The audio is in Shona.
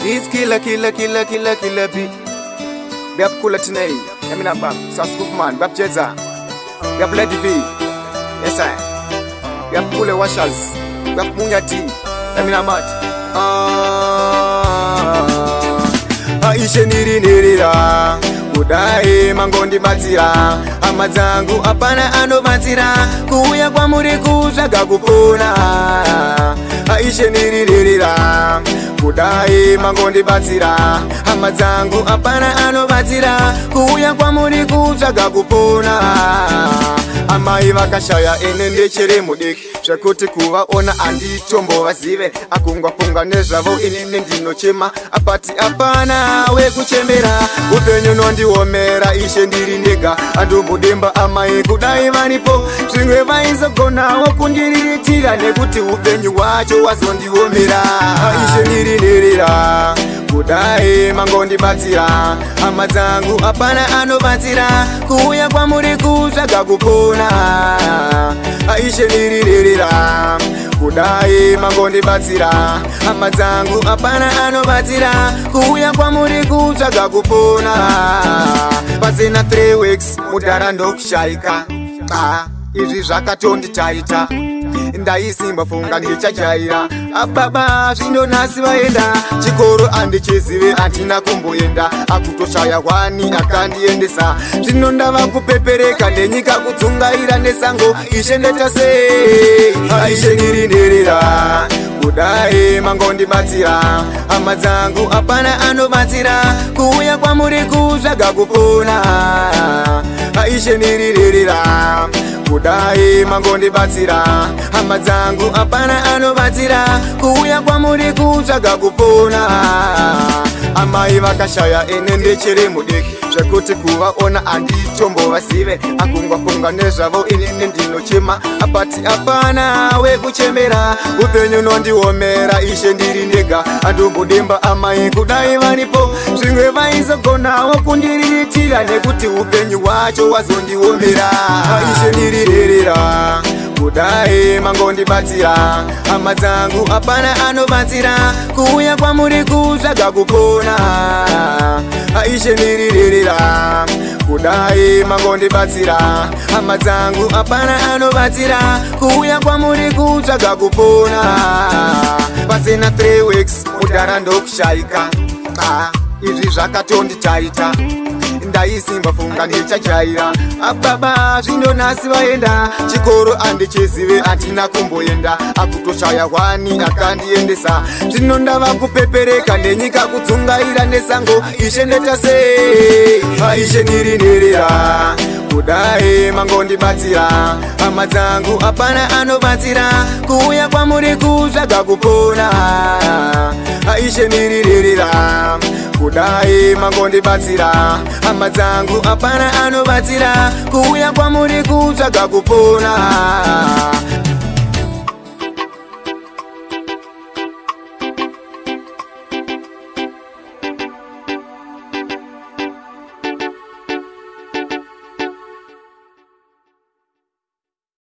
It's killer beat. We have Kula Tinei, Emina Bab, Saskukman, Bab Jeza. We have Lady V. Yes, I. We have Kule Washers. We have Munyati, Emina Mat. Aisha Nirira. Kudai mangondi batira amazangu apana ano batira kuya kwa muri kuzaga kupona Aisha niririra kudai mangondi batira amazangu apana ano batira kuya kwa muri kuzaga kupona amai vakashaya enende chere mudiki zvakuti kuvaona anditombo vazive akungwa funga nezvavo inini ndinochema apati apana wekuchemera upenyu nondiomera Ishe ndiri ndega andombodemba amai kudai varipo zvimwe vaizogonawo kundiriritira nekuti upenyu wacho wazondiomera Ishe ndiri nderera kudai mangondibatsira hama dzangu apana anobatsira kuuya kwamuri kutsvaga kupona Aisha nirira kudai mangondibatsira hama dzangu apana anobatsira kuuya kwamuri kutsvaga kupona pasina 3 weeks mudhara ndokushaika izvi zvakatonditaita ndaisimba funga ndichajaira ababa zvinonasi vaenda chikoro andichizive andina kumboenda akutoshaya kwani akandiendesa zvino ndava kupepereka nenyika kudzungaira nesango Ishe ndeta sei Aisha ndiri nderera kudai mangondibatsira hama dzangu apana anobatsira kuuya kwamuri kutsvaga kupona Aisha ndiri nderera kudai mangondibatsira hama dzangu apana anobatsira kuuya kwamuri kutsvaga kupona amai vakashaya enende chere mudiki zvekuti kuvaona anditombo vazive akungwa funga nezvavo inini ndinochema apati apana wekuchemera upenyu nondiomera Ishe ndiri ndega andombodemba amai kudai varipo zvimwe vaizogonawo kundiriritira nekuti upenyu wacho wazondiomera Ishe ndiri nderera kudai mangondibatsira hama dzangu apana anobatsira kuuya kwamuri kutsvaga kupona Aisha ndiri nderera kudai mangondibatsira hama dzangu apana anobatsira kuuya kwamuri kutsvaga kupona pasina 3 weeks mudhara ndokushaika izvi zvakatonditaita ndaisimba funga ndichajaira ababa zvinonasi vaenda chikoro andichizive andina kumboenda akutoshaya kwani akandiendesa zvino ndava kupepereka nenyika kudzungaira nesango Ishe ndeta sei Aisha ndiri nderera kudai mangondibatsira hama dzangu apana anobatsira kuuya kwamuri kutsvaga kupona Aisha ndiri nderera kudai mangondibatsira hama dzangu apana anobatsira kuuya kwamuri kutsvaga kupona